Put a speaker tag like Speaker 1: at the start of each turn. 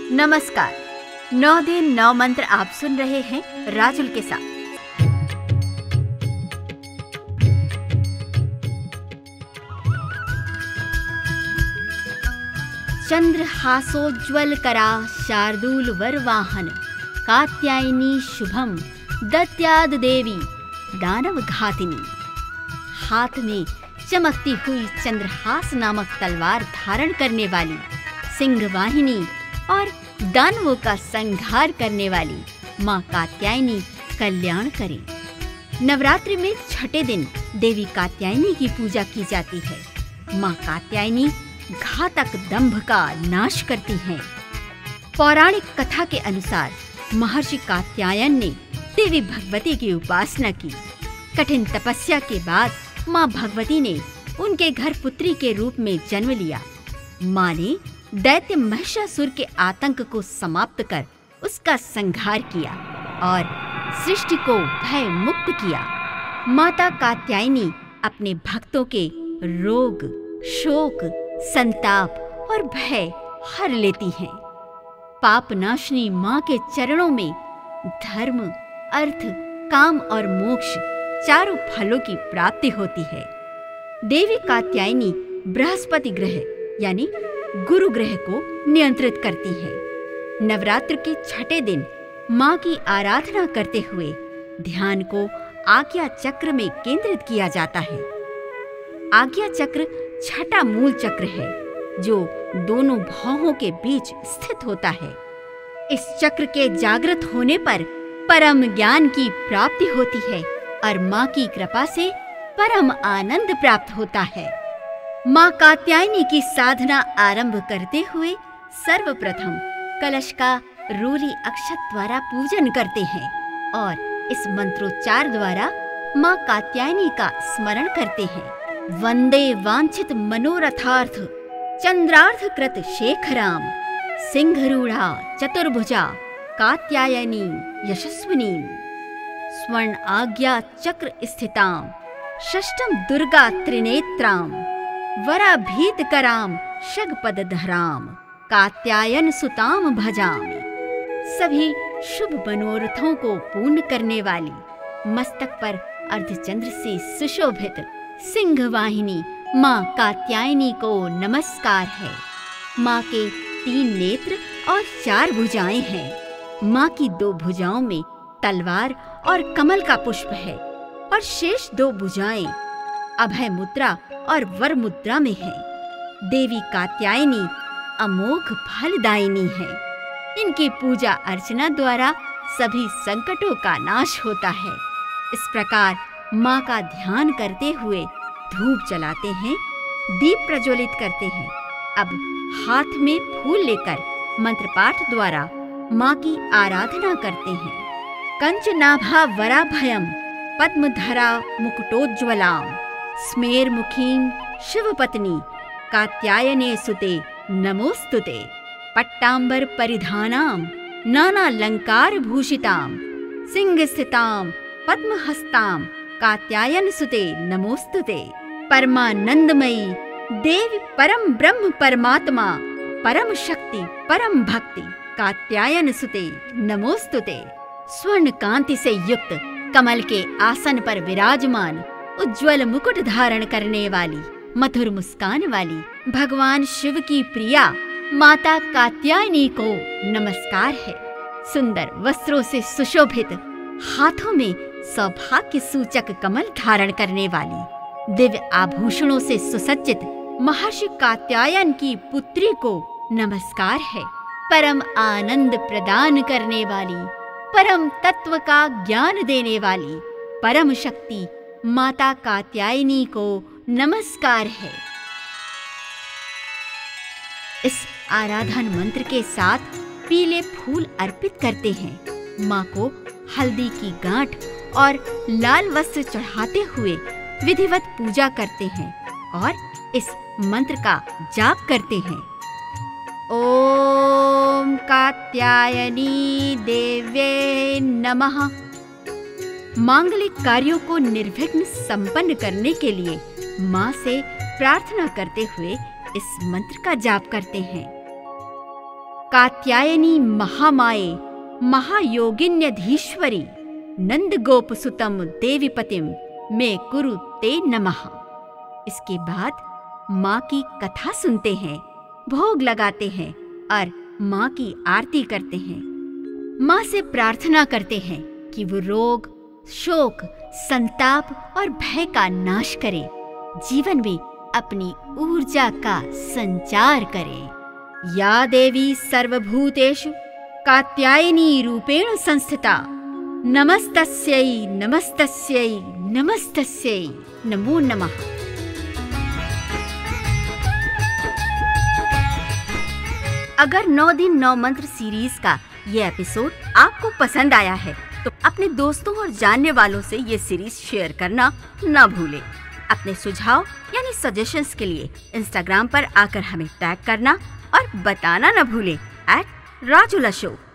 Speaker 1: नमस्कार। 9 दिन 9 मंत्र आप सुन रहे हैं राजुल के साथ। चंद्रहासोज्ज्वल करा शार्दूल वरवाहन, कात्यायनी शुभम दत्याद देवी दानव घातिनी। हाथ में चमकती हुई चंद्रहास नामक तलवार धारण करने वाली, सिंह वाहिनी और दानवों का संहार करने वाली माँ कात्यायनी कल्याण करे। नवरात्रि में छठे दिन देवी कात्यायनी की पूजा की जाती है। माँ कात्यायनी घातक दंभ का नाश करती हैं। पौराणिक कथा के अनुसार महर्षि कात्यायन ने देवी भगवती की उपासना की। कठिन तपस्या के बाद माँ भगवती ने उनके घर पुत्री के रूप में जन्म लिया। माँ ने दैत्य महिषासुर के आतंक को समाप्त कर उसका संहार किया और सृष्टि को भय मुक्त किया। माता कात्यायनी अपने भक्तों के रोग, शोक, संताप और भय हर लेती हैं। पाप नाशनी माँ के चरणों में धर्म, अर्थ, काम और मोक्ष चारों फलों की प्राप्ति होती है। देवी कात्यायनी बृहस्पति ग्रह यानी गुरु ग्रह को नियंत्रित करती है। नवरात्र के छठे दिन माँ की आराधना करते हुए ध्यान को आज्ञा चक्र में केंद्रित किया जाता है। आज्ञा चक्र छठा मूल चक्र है जो दोनों भौहों के बीच स्थित होता है। इस चक्र के जागृत होने पर परम ज्ञान की प्राप्ति होती है और माँ की कृपा से परम आनंद प्राप्त होता है। माँ कात्यायनी की साधना आरंभ करते हुए सर्वप्रथम कलश का रूली अक्षत द्वारा पूजन करते हैं और इस मंत्रोच्चार द्वारा माँ कात्यायनी का स्मरण करते हैं। वंदे वांछित मनोरथार्थ चंद्रार्थ कृत शेखराम, सिंहरूढ़ा चतुर्भुजा कात्यायनी यशस्विनी, स्वर्ण आज्ञा चक्र स्थिताम षष्ठम दुर्गा त्रिनेत्राम, वराभीत कराम शगपद धराम, कात्यायन सुताम भजामि। सभी शुभ मनोरथों को पूर्ण करने वाली, मस्तक पर अर्धचंद्र से सुशोभित सिंह वाहिनी माँ कात्यायनी को नमस्कार है। माँ के 3 नेत्र और 4 भुजाएं हैं। माँ की 2 भुजाओं में तलवार और कमल का पुष्प है और शेष 2 भुजाएं अभय मुद्रा और वर मुद्रा में है। देवी कात्यायनी अमोघ फलदायिनी है। इनकी पूजा अर्चना द्वारा सभी संकटों का नाश होता है। इस प्रकार माँ का ध्यान करते हुए धूप जलाते हैं, दीप प्रज्वलित करते हैं। अब हाथ में फूल लेकर मंत्र पाठ द्वारा माँ की आराधना करते हैं। कंचनाभा वराभयम पद्मधरा मुकुटोज्ज्वलाम, स्मेर मुखीं शिवपत्नी कात्यायने सुते नमोस्तुते, पट्टांबर परिधानाम नानालंकार भूषिताम, सिंह स्थिताम पद्महस्ताम कात्यायन सुते नमोस्तुते। परमानंदमयी देवी परम ब्रह्म परमात्मा परम शक्ति परम भक्ति कात्यायन सुते नमोस्तुते। स्वर्ण कांति से युक्त कमल के आसन पर विराजमान, उज्ज्वल मुकुट धारण करने वाली, मधुर मुस्कान वाली भगवान शिव की प्रिया माता कात्यायनी को नमस्कार है। सुंदर वस्त्रों से सुशोभित, हाथों में सौभाग्य सूचक कमल धारण करने वाली, दिव्य आभूषणों से सुसज्जित महर्षि कात्यायन की पुत्री को नमस्कार है। परम आनंद प्रदान करने वाली, परम तत्व का ज्ञान देने वाली परम शक्ति माता कात्यायनी को नमस्कार है। इस आराधन मंत्र के साथ पीले फूल अर्पित करते हैं। माँ को हल्दी की गांठ और लाल वस्त्र चढ़ाते हुए विधिवत पूजा करते हैं और इस मंत्र का जाप करते हैं। ओम कात्यायनी देव्ये नमः। मांगलिक कार्यों को निर्विघ्न संपन्न करने के लिए माँ से प्रार्थना करते हुए इस मंत्र का जाप करते हैं। कात्यायनी महामाये महायोगिन्यधीश्वरी नंद गोप सुतम देवीपतिम मे कुरु ते नमः। इसके बाद माँ की कथा सुनते हैं, भोग लगाते हैं और माँ की आरती करते हैं। माँ से प्रार्थना करते हैं कि वो रोग, शोक, संताप और भय का नाश करे, जीवन में अपनी ऊर्जा का संचार करे। या देवी सर्वभूतेषु कात्यायनी रूपेण संस्थिता नमस्तस्यै नमस्तस्यै नमस्तस्यै नमो नमः। अगर 9 दिन 9 मंत्र सीरीज का ये एपिसोड आपको पसंद आया है तो अपने दोस्तों और जानने वालों से ये सीरीज शेयर करना ना भूलें। अपने सुझाव यानी सजेशंस के लिए इंस्टाग्राम पर आकर हमें टैग करना और बताना ना भूलें @राजुला शो।